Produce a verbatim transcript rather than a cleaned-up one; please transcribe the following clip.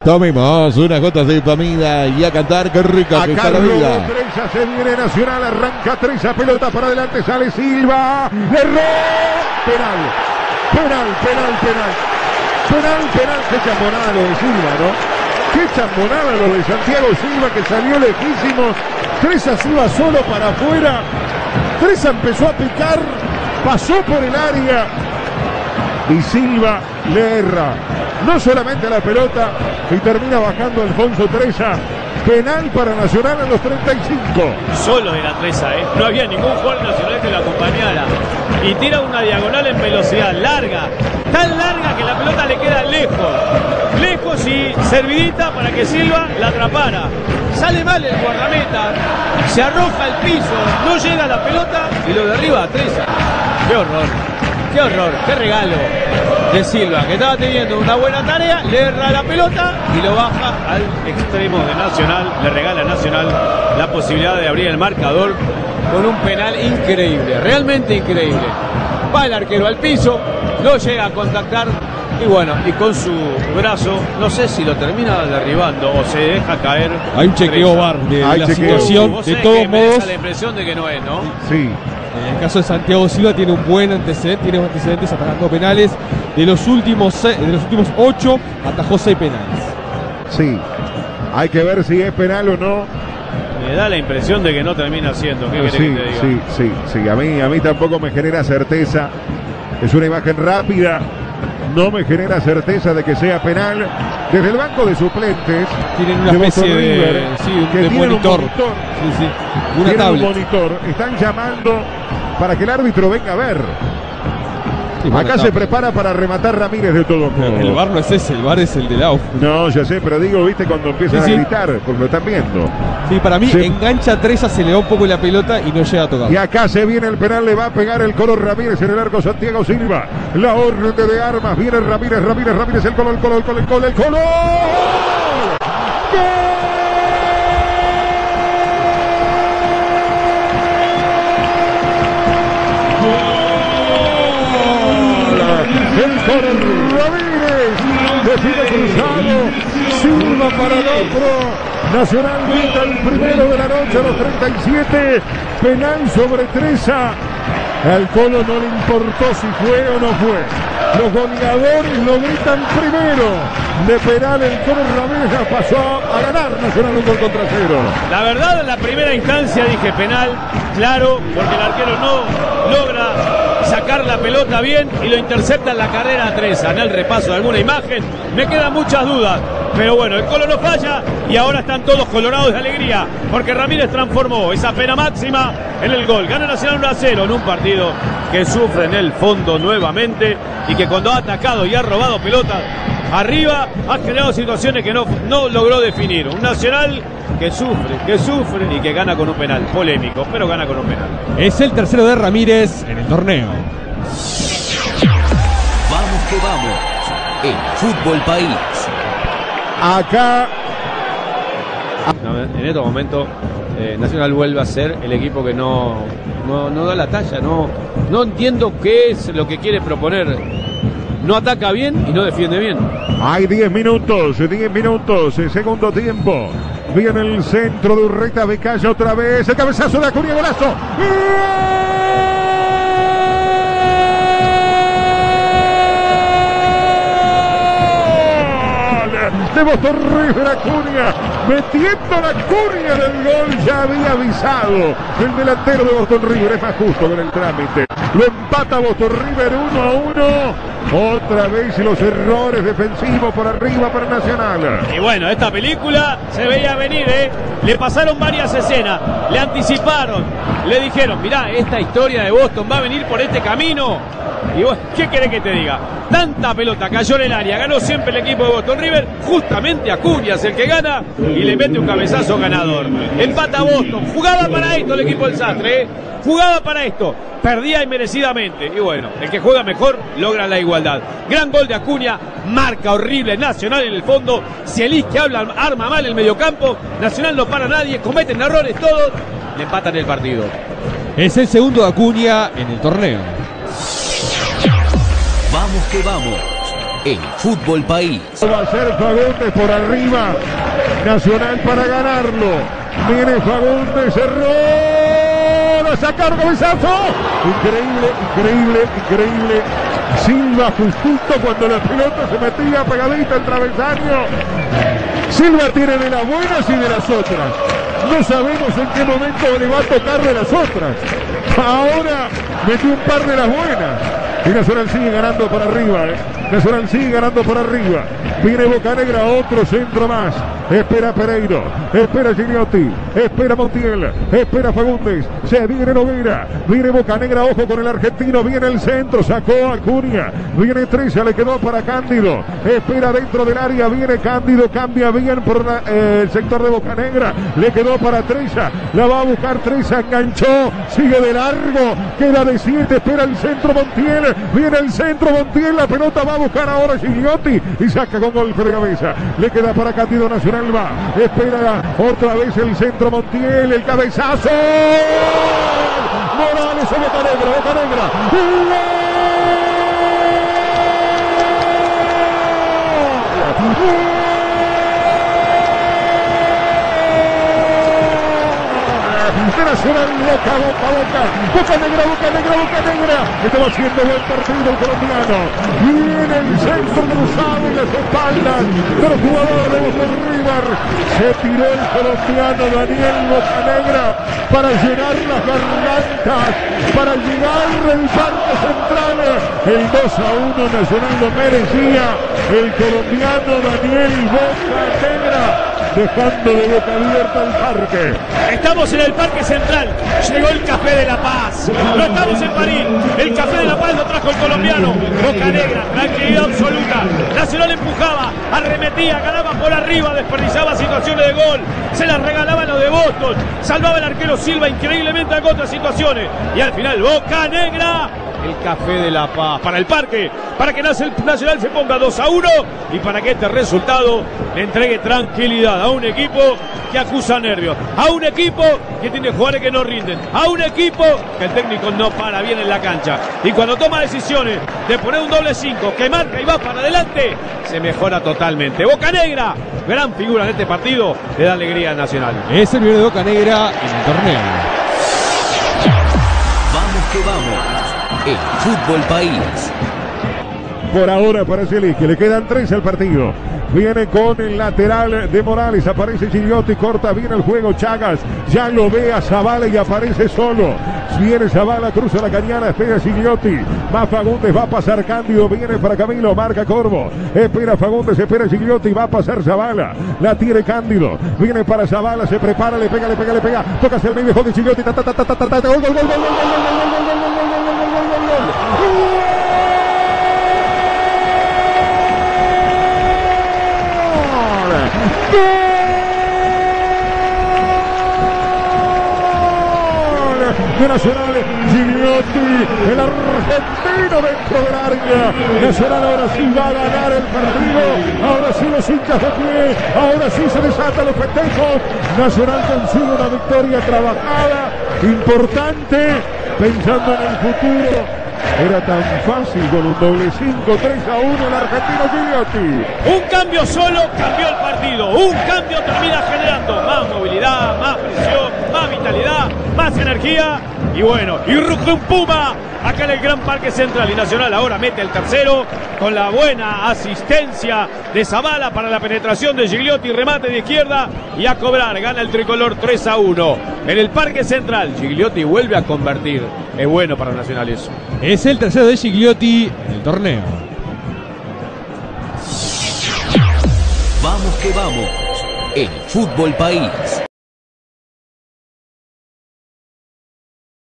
Tomemos unas gotas de Pamida y a cantar, qué rica que está la vida. Treza, se viene Nacional, arranca Treza, pelota para adelante, sale Silva, erró, penal, penal, penal, penal, penal, penal, qué chambonada lo de Silva, ¿no? Qué chambonada lo de Santiago Silva, que salió lejísimo. Treza se iba solo para afuera, Treza empezó a picar, pasó por el área y Silva le erra. No solamente la pelota y termina bajando Alfonso Treza. Penal para Nacional a los treinta y cinco. Solo era Treza, ¿eh? No había ningún jugador nacional que lo acompañara. Y tira una diagonal en velocidad larga. Tan larga que la pelota le queda lejos. Lejos y servidita para que Silva la atrapara. Sale mal el guardameta. Se arroja al piso. No llega la pelota y lo derriba a Treza. ¡Qué horror! ¡Qué horror! ¡Qué regalo! De Silva, que estaba teniendo una buena tarea, le erra la pelota y lo baja al extremo de Nacional. Le regala a Nacional la posibilidad de abrir el marcador con un penal increíble, realmente increíble. Va el arquero al piso, lo llega a contactar y bueno, y con su brazo, no sé si lo termina derribando o se deja caer. Hay un chequeo V A R de Hay la chequeo. situación, Vos de sabés todos que me modos. da la impresión de que no es, ¿no? Sí. En el caso de Santiago Silva tiene un buen antecedente, tiene antecedentes atajando penales. De los últimos seis, de los últimos ocho, atajó seis penales. Sí. Hay que ver si es penal o no. Me da la impresión de que no termina siendo. ¿Qué querés Sí, que te diga? sí, sí, sí. A mí, a mí tampoco me genera certeza. Es una imagen rápida. No me genera certeza de que sea penal. Desde el banco de suplentes Tienen una de especie Boston de, River, sí, que de tienen monitor. un monitor. Sí, sí. Una Tienen un tablet. monitor. Están llamando para que el árbitro venga a ver. Sí, una Acá se tablet. prepara para rematar Ramírez de todo modo. El V A R no es ese, el V A R es el de la U F. No, ya sé, pero digo, viste, cuando empiezan Sí, sí. a gritar, porque lo están viendo. Sí, para mí Sí. engancha a Treza, se le va un poco la pelota y no llega a tocar. Y acá se viene el penal, le va a pegar el Colo Ramírez en el arco Santiago Silva. La orden de armas, viene Ramírez, Ramírez, Ramírez, el Colo, el Colo, el Colo, el Colo, el Colo. El Colo Ramírez decide cruzado, Silva para el otro. Nacional grita el primero de la noche a los treinta y siete. Penal sobre Treza. Al Colo no le importó si fue o no fue. Los goleadores lo gritan primero. De penal el Colo Ramírez pasó a ganar Nacional un gol contra cero. La verdad, en la primera instancia dije penal, claro, porque el arquero no logra sacar la pelota bien y lo intercepta en la carrera a Treza. En el repaso de alguna imagen me quedan muchas dudas, pero bueno, el Colo no falla y ahora están todos colorados de alegría porque Ramírez transformó esa pena máxima en el gol. Gana Nacional uno a cero en un partido que sufre en el fondo nuevamente y que cuando ha atacado y ha robado pelotas arriba ha generado situaciones que no, no logró definir. Un Nacional que sufre, que sufre y que gana con un penal polémico, pero gana con un penal. Es el tercero de Ramírez en el torneo. Vamos que vamos. El Fútbol País. Acá En estos momentos eh, Nacional vuelve a ser el equipo que no, no, no da la talla. No, no entiendo qué es lo que quiere proponer. No ataca bien y no defiende bien. hay diez minutos, diez minutos, segundo tiempo. Viene el centro de Urreta, Becaya otra vez, el cabezazo de Acuña, golazo. De Boston River, Acuña, metiendo la cuña del gol, ya había avisado el delantero de Boston River, es más justo con el trámite. Lo empata Boston River uno a uno. Otra vez los errores defensivos por arriba para Nacional. Y bueno, esta película se veía venir, ¿eh? Le pasaron varias escenas, le anticiparon, le dijeron, mirá, esta historia de Boston va a venir por este camino. Y vos, ¿qué querés que te diga? Tanta pelota cayó en el área, ganó siempre el equipo de Boston River, justamente Acuña es el que gana y le mete un cabezazo ganador. Empata Boston, jugaba para esto el equipo del Sastre, ¿eh? Jugaba para esto, perdía inmerecidamente. Y bueno, el que juega mejor logra la igualdad. Gran gol de Acuña, marca horrible Nacional en el fondo. Cielis que habla, arma mal el mediocampo. Nacional no para a nadie, cometen errores todos, le empatan el partido. Es el segundo de Acuña en el torneo. Vamos que vamos. en Fútbol País. Va a ser Fagundes por arriba. Nacional para ganarlo. Viene Fagundes, cerró. La sacaron, cabezazo. Increíble, increíble, increíble. Silva justito cuando la pelota se metía pegadita al travesaño. Silva tiene de las buenas y de las otras. No sabemos en qué momento le va a tocar de las otras. Ahora metió un par de las buenas. Y Nacional sigue ganando por arriba. ¿eh? Nacional sigue ganando por arriba. Viene Bocanegra, otro centro más. Espera Pereiro, espera Gigliotti, espera Montiel, espera Fagundes, se viene Nogueira, viene Bocanegra, ojo con el argentino, viene el centro, sacó a Acuña, viene Treza, le quedó para Cándido, espera dentro del área, viene Cándido, cambia bien por la, eh, el sector de Bocanegra, le quedó para Treza, la va a buscar Treza, enganchó, sigue de largo, queda de siete, espera el centro Montiel, viene el centro Montiel, la pelota va a buscar ahora Gigliotti y saca con golpe de cabeza, le queda para Cándido Nacional. Va, espera otra vez el centro Montiel, el cabezazo. Morales o Bocanegra, Bocanegra. Nacional, boca, boca, boca, boca negra, boca negra, boca negra. Estaba haciendo buen partido el colombiano. Viene el centro cruzado en las espaldas del jugador de Boca River. Se tiró el colombiano Daniel Bocanegra para llenar las gargantas, para llegar al Parque Central. El dos a uno Nacional lo merecía. El colombiano Daniel Bocanegra, dejando de boca abierta el parque. Estamos en el Parque Central, llegó el Café de la Paz. No estamos en París, el Café de la Paz lo trajo el colombiano. Bocanegra, tranquilidad absoluta. Nacional empujaba, arremetía, ganaba por arriba, desperdiciaba situaciones de gol. Se las regalaban los de Boston, salvaba el arquero Silva increíblemente en otras situaciones. Y al final Bocanegra, el Café de la Paz para el Parque, para que Nacional se ponga dos a uno y para que este resultado le entregue tranquilidad a un equipo que acusa nervios, a un equipo que tiene jugadores que no rinden, a un equipo que el técnico no para bien en la cancha y cuando toma decisiones de poner un doble cinco que marca y va para adelante, se mejora totalmente. Bocanegra, gran figura en este partido, le da alegría a Nacional. Es el primero de Bocanegra en el torneo. Vamos que vamos. En Fútbol País. Por ahora para Zielinski, le quedan tres al partido. Viene con el lateral de Morales, aparece Gigliotti, corta bien el juego Chagas, ya lo ve a Zavala y aparece solo. Viene Zavala, cruza la cañada, espera Gigliotti, va Fagundes, va a pasar Cándido, viene para Camilo, marca Corvo, espera Fagundes, espera Gigliotti, va a pasar Zavala, la tiene Cándido, viene para Zavala, se prepara, le pega, le pega, le pega, toca hacia el medio, jode Gigliotti, ta ta ta ta ta ta, gol, gol, gol, gol, gol, gol, gol, gol, gol, gol, gol. De Nacional, Gigliotti, el argentino dentro del área. Nacional ahora sí va a ganar el partido. Ahora sí los hinchas de pie. Ahora sí se desatan los festejos. Nacional consigue una victoria trabajada, importante, pensando en el futuro. Era tan fácil con un doble cinco, tres a uno el argentino Gigliotti. Un cambio solo cambió el partido. Un cambio termina generando más movilidad, más presión, más vitalidad, más energía. Y bueno, y ruge un Puma acá en el Gran Parque Central. Y Nacional ahora mete el tercero con la buena asistencia de Zavala para la penetración de Gigliotti, remate de izquierda y a cobrar. Gana el tricolor tres a uno en el Parque Central. Gigliotti vuelve a convertir. Es bueno para Nacional eso. Es el tercero de Gigliotti en el torneo. Vamos que vamos. En Fútbol País.